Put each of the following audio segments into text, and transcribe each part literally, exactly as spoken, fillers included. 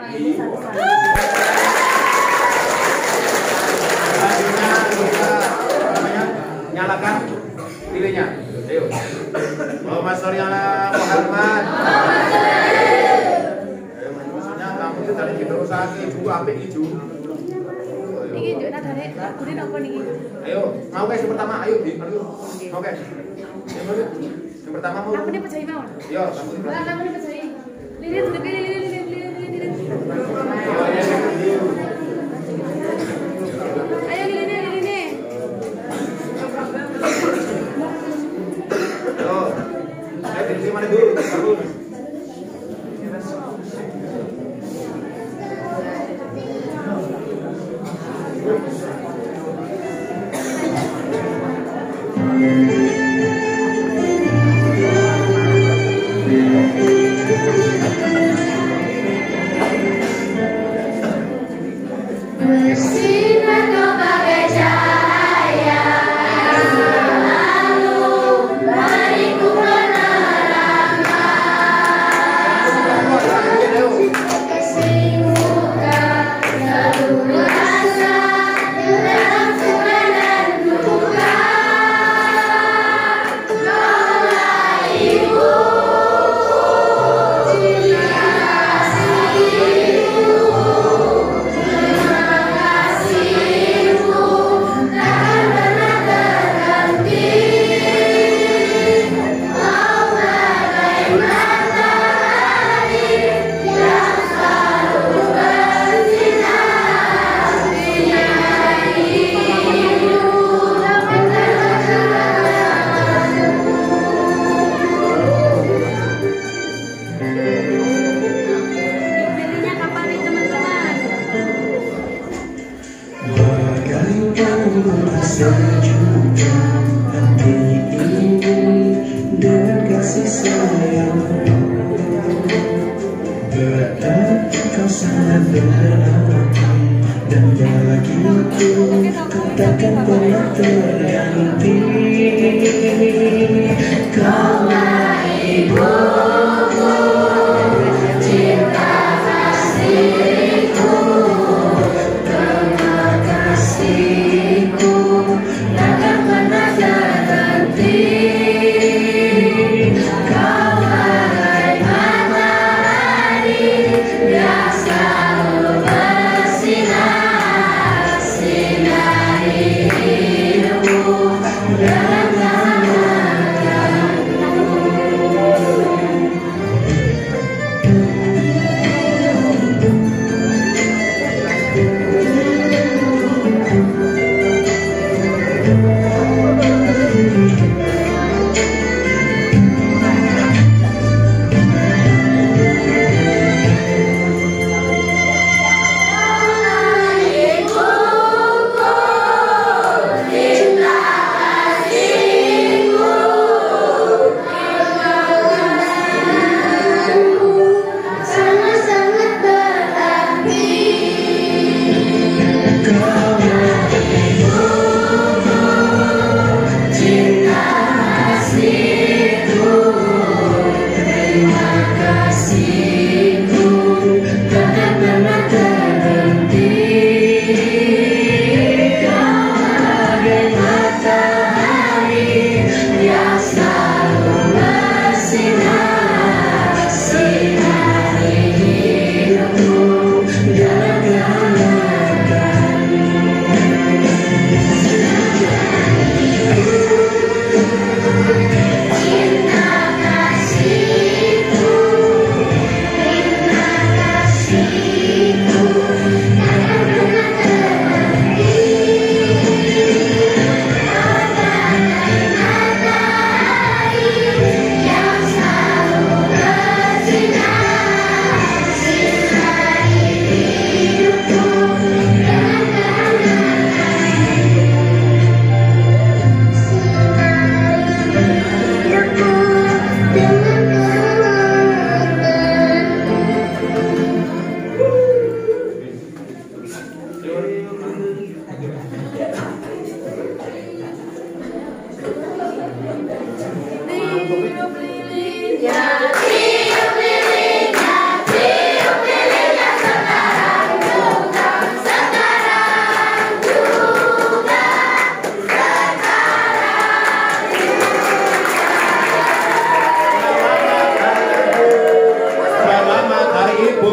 ibu satu-satu. Selanjutnya kita apa namanya? Nyalakan lilinnya. Ayo. Muhammad Soryana Muhammad. Ayo maksudnya kamu sudah lagi berusaha ibu apik ibu. Niki njuk nadane lagune napa niki? Ayo, mau guys yang pertama, ayo di, ayo. Mau guys. Yang pertama, yang pertama mau. Aku nih pejahi mawon. Iya, kamu di. Lah aku nih pejahi. Lilin duduk lilin lilin lilin lilin lilin. Ayo lilinnya lilinnya. Ayo. Ayo di mana dulu? Baru. Bersinar kau bagai cahaya yang selalu beriku penerangan. Kasihmu kan selalu berasa dalam suka dan duka. Kaulah ibu, cinta kasihku. Lilinnya kapan nih teman-teman? Bagaimana sejuta hati ini dengan kasih sayang. Berarti kau sangat berarti dan bagiku kau takkan pernah terganti. Kaulah ibuku, cinta kasihku. Terima kasihku takkan pernah terhenti. Kau bagai matahari yang selalu bersinar, sinari hidupku dalam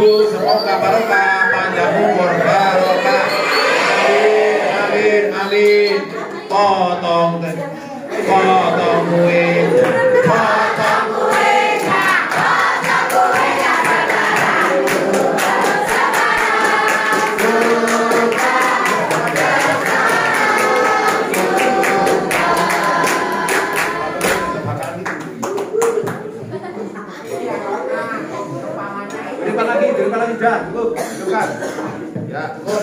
semoga barokah, panjang umur barokah. Amin, amin, amin. Potong, potong kue, potong kue. Berikan lagi, berikan lagi, dah, cukup, berikan. Ya, cukup.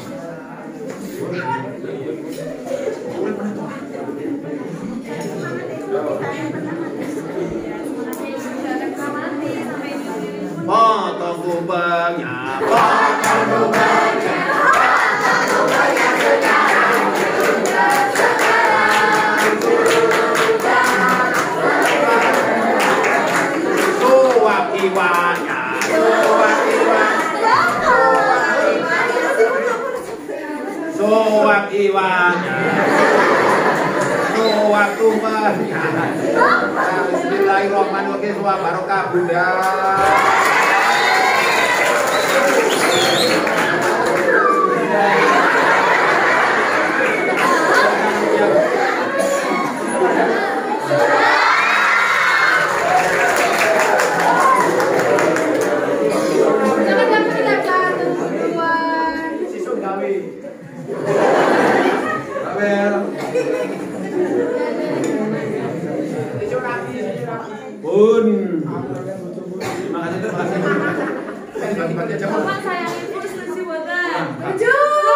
Potong kubangnya, potong kubangnya, potong kubangnya sekarang, juga sekarang. Suap iwannya, suap iwan, suap iwannya, suap kubangnya. Bismillahirrahmanirrahim, suap barokah Bunda. Bun, terima kasih, terima kasih. Bagi-bagi aja. Bapak sayangin terus nasi buatan. Maju.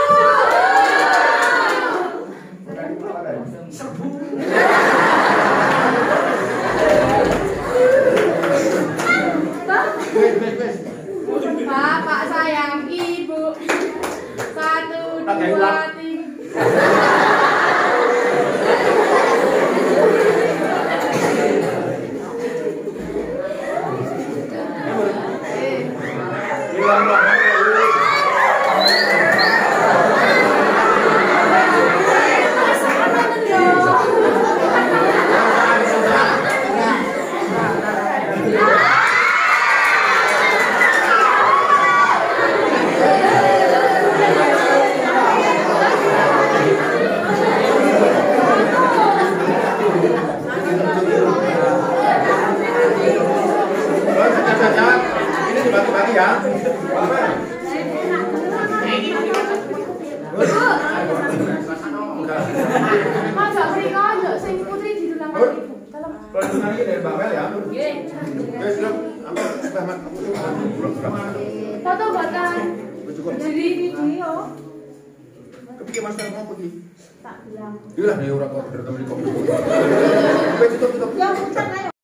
Bapak sayang ibu. Satu, dua, tiga. Ini dibagi-bagi ya. Masa mereka aja, sing putri di dalam ibu. Tolong. Kalau dengar ini dari Mbak Mel ya. Guys, apa? Foto buatan. Jadi video. Kepikir Mas mau pergi. Tak bilang. Iya lah, ya orang kok dari temen di kopi. Tutup, tutup. Ya, putar ayo.